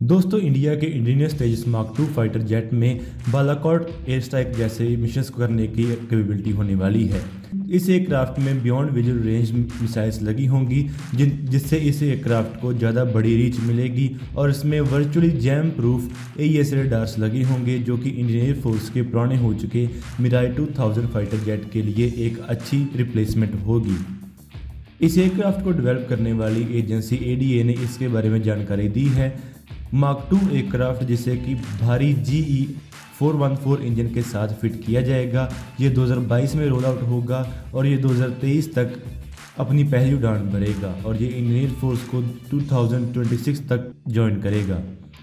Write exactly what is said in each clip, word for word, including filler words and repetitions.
दोस्तों, इंडिया के Indian Tejas Mark two fighter jet में बालाकोट एयर स्ट्राइक जैसे मिशंस करने की कैपेबिलिटी होने वाली है। इस एयरक्राफ्ट में बियॉन्ड विजुअल रेंज मिसाइल्स लगी होंगी जिन जिससे इस एयरक्राफ्ट को ज़्यादा बड़ी रीच मिलेगी और इसमें virtually jam proof AES radars लगे होंगे जो कि इंडियन एयरफोर्स के पुराने हो चुके Mirage two thousand fighter jet के लिए एक अच्छी रिप्लेसमेंट होगी। इस एयरक्राफ्ट को डेवलप करने वाली एजेंसी एडीए ने इसके बारे में जानकारी दी है। मार्क टू एयरक्राफ्ट जिसे कि भारी G E four one four engine के साथ फिट किया जाएगा, ये दो हज़ार बाईस में रोल आउट होगा और ये दो हज़ार तेईस तक अपनी पहली उड़ान भरेगा और ये इंडियन एयरफोर्स को दो हज़ार छब्बीस तक ज्वाइन करेगा।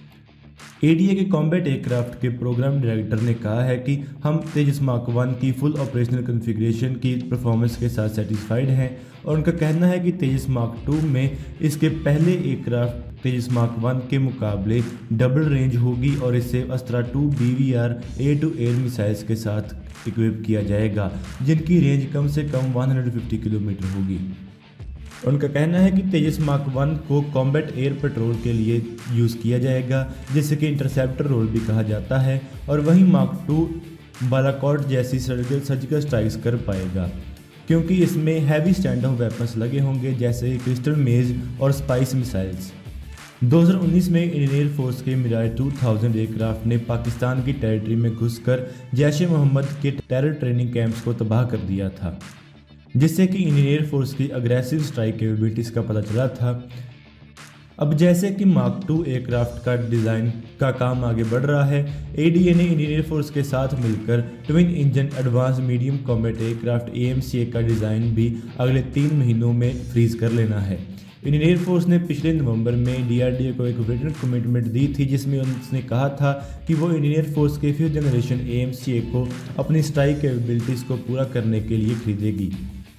एडीए के कॉम्बैट एयरक्राफ्ट के प्रोग्राम डायरेक्टर ने कहा है कि हम तेजस मार्क वन की फुल ऑपरेशनल कॉन्फ़िगरेशन की परफॉर्मेंस के साथ सेटिस्फाइड हैं और उनका कहना है कि तेजस मार्क टू में इसके पहले एयरक्राफ्ट तेजस मार्क वन के मुकाबले डबल रेंज होगी और इसे Astra two B V R air to air missiles के साथ इक्विप किया जाएगा जिनकी रेंज कम से कम एक सौ पचास किलोमीटर होगी। उनका कहना है कि तेजस मार्क वन को कॉम्बैट एयर पेट्रोल के लिए यूज़ किया जाएगा जिसे कि इंटरसेप्टर रोल भी कहा जाता है और वहीं मार्क टू बालाकोट जैसी सर्जिकल सर्जिकल स्ट्राइक्स कर पाएगा क्योंकि इसमें हैवी स्टैंड ऑफ वेपन्स लगे होंगे जैसे क्रिस्टल मेज और स्पाइस मिसाइल्स। दो हज़ार उन्नीस में इंडियन एयरफोर्स के मिराज टू थाउजेंड एयरक्राफ्ट ने पाकिस्तान की टेरिटरी में घुसकर जैश ए मोहम्मद के टेरर ट्रेनिंग कैंप्स को तबाह कर दिया था जिससे कि इंडियन एयरफोर्स की अग्रेसिव स्ट्राइक कैपेबिलिटीज़ का पता चला था। अब जैसे कि मार्क टू एयरक्राफ्ट का डिज़ाइन का काम आगे बढ़ रहा है, एडीए ने इंडियन एयरफोर्स के साथ मिलकर twin engine advance medium combat aircraft A M C A का डिज़ाइन भी अगले तीन महीनों में फ्रीज कर लेना है। इंडियन एयरफोर्स ने पिछले नवंबर में डीआरडीओ को एक रिटन कमिटमेंट दी थी जिसमें उसने कहा था कि वो इंडियन एयरफोर्स के fifth generation A M C A को अपनी स्ट्राइक कैपेबिलिटीज़ को पूरा करने के लिए खरीदेगी।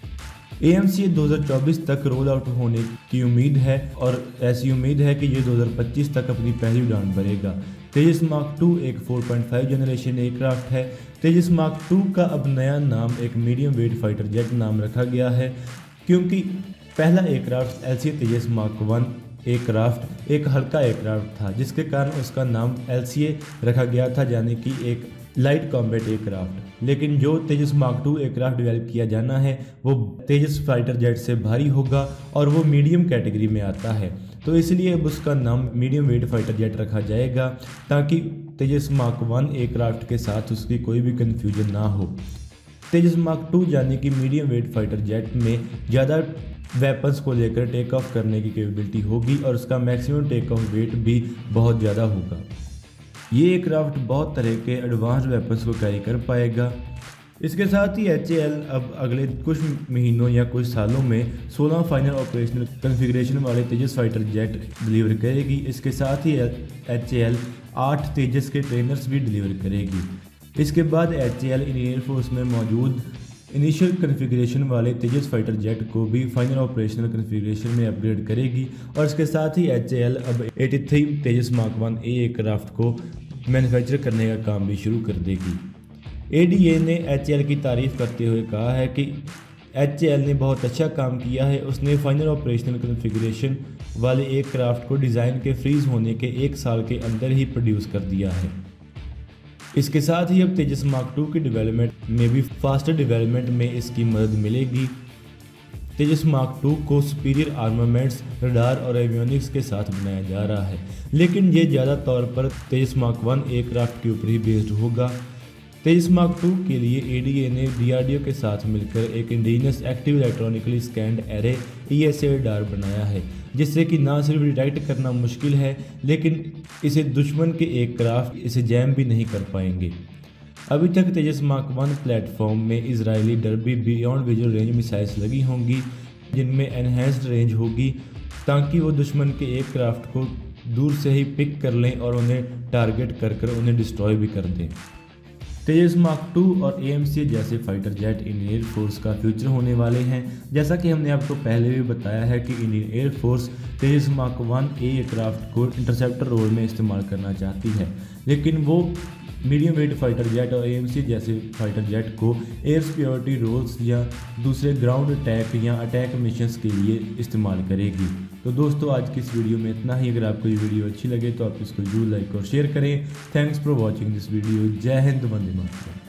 ए एम सी ए दो हज़ार चौबीस तक रोल आउट होने की उम्मीद है और ऐसी उम्मीद है कि ये दो हज़ार पच्चीस तक अपनी पहली उड़ान भरेगा। तेजस मार्क टू एक four point five generation aircraft है। तेजस मार्क टू का अब नया नाम एक मीडियम वेट फाइटर जेट नाम रखा गया है क्योंकि पहला aircraft L C A Tejas Mark one aircraft एक हल्का एयरक्राफ्ट था जिसके कारण उसका नाम एल सी ए रखा गया था यानी कि एक लाइट कॉम्बैट एयरक्राफ्ट। लेकिन जो Tejas Mark two aircraft develop किया जाना है वो तेजस फाइटर जेट से भारी होगा और वो मीडियम कैटेगरी में आता है, तो इसलिए अब उसका नाम मीडियम वेट फाइटर जेट रखा जाएगा ताकि तेजस मार्क वन एयरक्राफ्ट के साथ उसकी कोई भी कन्फ्यूजन ना हो। तेजस मार्क टू यानी कि मीडियम वेट फाइटर जेट में ज़्यादा वेपन्स को लेकर टेक ऑफ करने की कैपेबिलिटी होगी और उसका मैक्सिमम टेक ऑफ वेट भी बहुत ज़्यादा होगा। ये एयरक्राफ्ट बहुत तरह के एडवांस वेपन्स को कैरी कर पाएगा। इसके साथ ही एच ए एल अब अगले कुछ महीनों या कुछ सालों में सोलह फाइनल ऑपरेशनल कॉन्फ़िगरेशन वाले तेजस फाइटर जेट डिलीवर करेगी। इसके साथ ही एच ए एल आठ तेजस के ट्रेनर्स भी डिलीवर करेगी। इसके बाद H A L Indian air force में मौजूद इनिशियल कॉन्फ़िगरेशन वाले तेजस फाइटर जेट को भी फाइनल ऑपरेशनल कॉन्फ़िगरेशन में अपग्रेड करेगी और इसके साथ ही एच ए एल अब तिरासी Tejas Mark one A aircraft को मैन्युफैक्चर करने का काम भी शुरू कर देगी। एडीए ने एच ए एल की तारीफ़ करते हुए कहा है कि एच ए एल ने बहुत अच्छा काम किया है। उसने फाइनल ऑपरेशनल कॉन्फ़िगरेशन वाले एयरक्राफ्ट को डिज़ाइन के फ्रीज़ होने के एक साल के अंदर ही प्रोड्यूस कर दिया है। इसके साथ ही अब तेजस मार्क टू की डेवलपमेंट में भी फास्टर डेवलपमेंट में इसकी मदद मिलेगी। तेजस मार्क टू को सुपीरियर आर्मामेंट्स, रडार और एवियोनिक्स के साथ बनाया जा रहा है, लेकिन ये ज़्यादा तौर पर तेजस मार्क वन एयरक्राफ्ट के ऊपर ही बेस्ड होगा। तेजस मार्क टू के लिए एडीए ने डीआरडीओ के साथ मिलकर एक indigenous active electronically scanned array E S A radar बनाया है जिससे कि ना सिर्फ डिटेक्ट करना मुश्किल है लेकिन इसे दुश्मन के एयरक्राफ्ट इसे जैम भी नहीं कर पाएंगे। अभी तक तेजस मार्क वन प्लेटफॉर्म में Israeli Derby beyond visual range missiles लगी होंगी जिनमें एनहेंस्ड रेंज होगी ताकि वो दुश्मन के एयरक्राफ्ट को दूर से ही पिक कर लें और उन्हें टारगेट कर कर उन्हें डिस्ट्रॉय भी कर दें। तेजस मार्क टू और ए एम सी ए जैसे फाइटर जेट इंडियन एयरफोर्स का फ्यूचर होने वाले हैं। जैसा कि हमने आपको पहले भी बताया है कि Indian air force Tejas Mark one A aircraft को इंटरसेप्टर रोल में इस्तेमाल करना चाहती है, लेकिन वो मीडियम वेट फाइटर जेट और एएमसी जैसे फाइटर जेट को एयर सिक्योरिटी रोल्स या दूसरे ग्राउंड अटैक या अटैक मिशंस के लिए इस्तेमाल करेगी। तो दोस्तों आज की इस वीडियो में इतना ही। अगर आपको ये वीडियो अच्छी लगे तो आप इसको जरूर लाइक और शेयर करें। Thanks for watching this video. जय हिंद, वंदे मातरम।